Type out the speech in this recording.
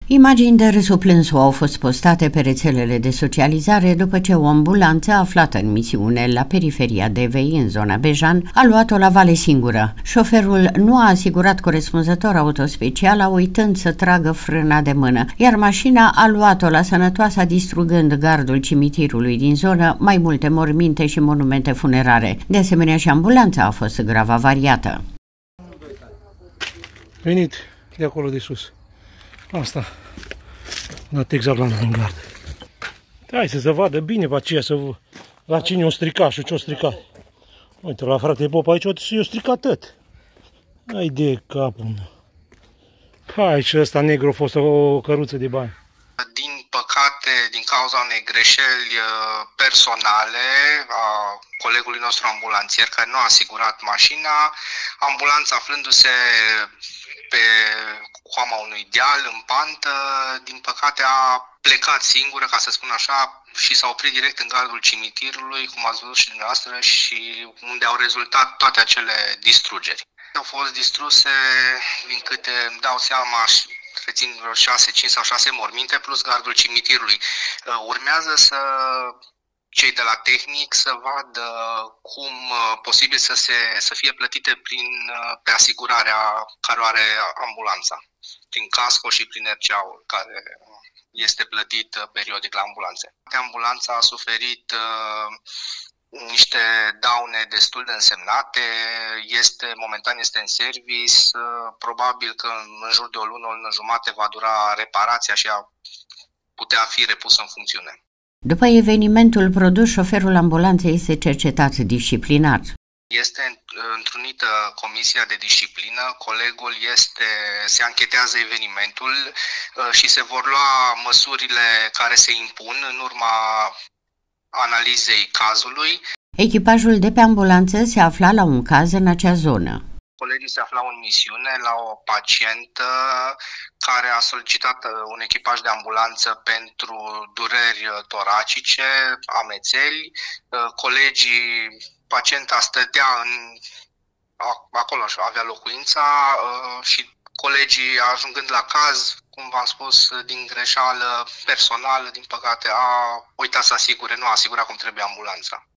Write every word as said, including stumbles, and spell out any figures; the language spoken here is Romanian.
Imagini de râsul plânsul au fost postate pe rețelele de socializare după ce o ambulanță aflată în misiune la periferia Devei, în zona Bejan, a luat-o la vale singură. Șoferul nu a asigurat corespunzător autospeciala, uitând să tragă frâna de mână, iar mașina a luat-o la sănătoasa, distrugând gardul cimitirului din zonă, mai multe morminte și monumente funerare. De asemenea, și ambulanța a fost grav avariată. Venit de acolo de sus. Asta, dat exact la noi în gard. Hai să se vadă bine pe aceea, să la cine o stricat și ce-o stricat. Uite, la frate Pop aici i-o stricat tot. Hai de capul meu. Hai, și ăsta negru a fost o căruță de bani. Din păcate, din cauza unei greșeli personale a colegului nostru ambulanțier care nu a asigurat mașina, ambulanța aflându-se pe coama unui deal în pantă, din păcate a plecat singură, ca să spun așa, și s-a oprit direct în gardul cimitirului, cum ați văzut și dumneavoastră, și unde au rezultat toate acele distrugeri. Au fost distruse, din câte îmi dau seama, rețin vreo șase, cinci sau șase morminte plus gardul cimitirului. Urmează să cei de la tehnic să vadă cum posibil să, se, să fie plătite prin, pe asigurarea care o are ambulanța, prin casco și prin R C A-ul care este plătit periodic la ambulanțe. Ambulanța a suferit uh, niște daune destul de însemnate, este, momentan este în service, uh, probabil că în jur de o lună, o lună jumate va dura reparația și a putea fi repusă în funcțiune. După evenimentul produs, șoferul ambulanței este cercetat disciplinar. Este întrunită comisia de disciplină, colegul este, se anchetează evenimentul și se vor lua măsurile care se impun în urma analizei cazului. Echipajul de pe ambulanță se afla la un caz în acea zonă. Colegii se aflau în misiune la o pacientă care a solicitat un echipaj de ambulanță pentru dureri toracice, amețeli. Colegii, pacienta stătea în, acolo, avea locuința și colegii, ajungând la caz, cum v-am spus, din greșeală personală, din păcate, a uitat să asigure, nu a asigurat cum trebuie ambulanța.